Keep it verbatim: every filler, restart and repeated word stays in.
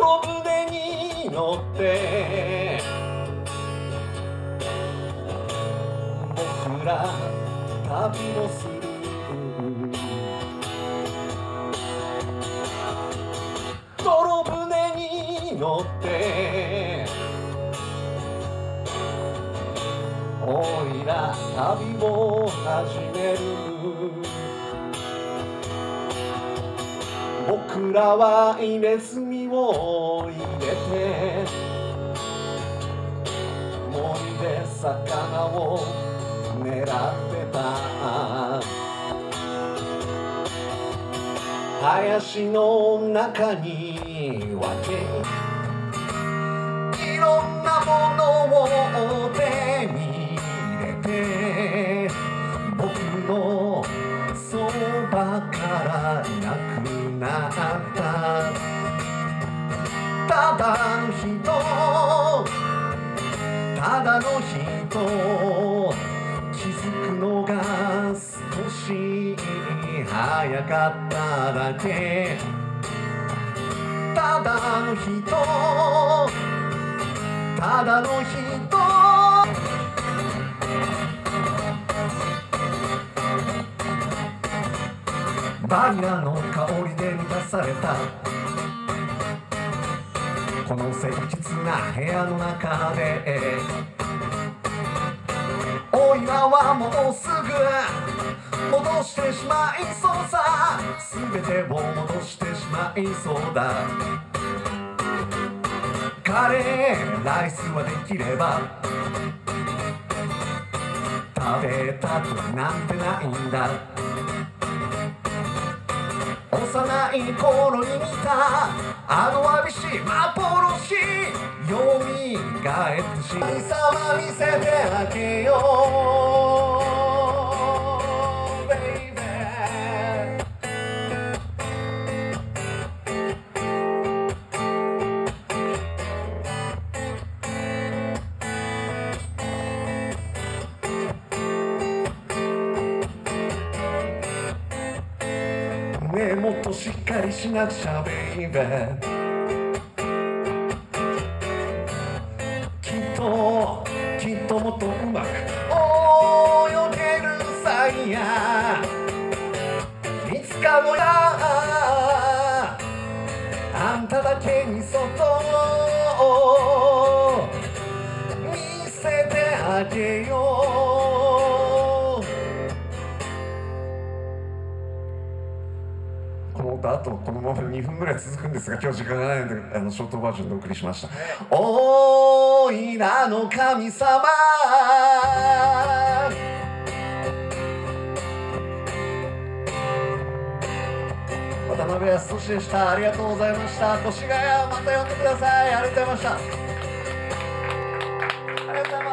泥船に乗って僕ら旅をする。泥船に乗っておいら旅を始める。僕らは入れ墨を入れて森で魚を狙ってた。林の中に分けいろんなものを手に入れて僕のそばからいなくなった。ただの人ただの人気づくのが少し早かっただけ。ただの人ただの人バニラの香りで満たされたこの清潔な部屋の中でおいらはもうすぐ戻してしまいそうさ。全てを戻してしまいそうだ。カレーライスはできれば食べたくなんてないんだ。幼い頃に見たあのわびしい幻よみがえってし神様見せてあげようベイベー。ねえもっとしっかりしなくちゃベイベー。きっときっともっとうまく泳げるさいや。いつかのやあんただけにそっと見せてあげよう。この歌あとこのままにふんぐらい続くんですが今日時間がないのであのショートバージョンでお送りしました。おいらの神様渡辺康俊でした。ありがとうございました。越谷また呼んでください。ありがとうございました。ありがとうございます。